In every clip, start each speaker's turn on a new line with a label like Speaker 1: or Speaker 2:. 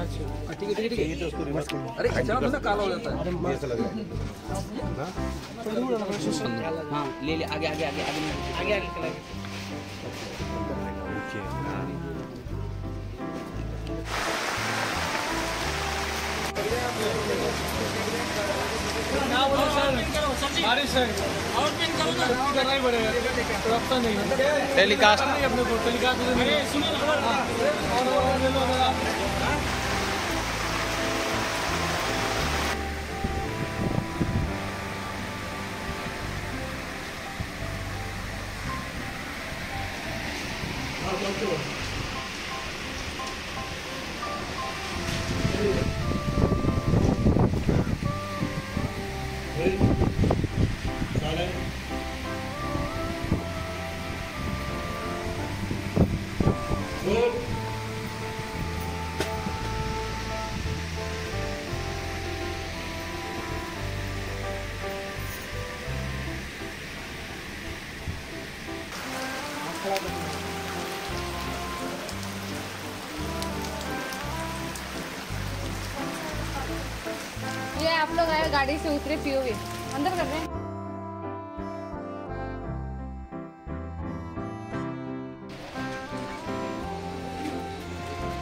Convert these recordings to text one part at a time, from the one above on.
Speaker 1: अच्छा ठीक है
Speaker 2: चाहिए तो उसको रिवर्स कर।
Speaker 1: अरे अचानक ना काला हो जाता है।
Speaker 2: ऐसा लग रहा है।
Speaker 3: हाँ ले ले आगे आगे आगे आगे आगे आगे
Speaker 1: बारिश है और पिन करो ना करना ही पड़ेगा रफ्ता नहीं है
Speaker 3: टेलीकास्ट
Speaker 1: नहीं अपने को टेलीकास्ट अरे सुनो और ले लो आप
Speaker 4: ये आप लोग आए गाड़ी से उतरे पीओवी अंदर कर रहे हैं।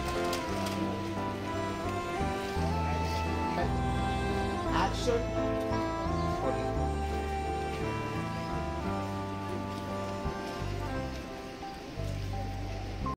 Speaker 2: एक्शन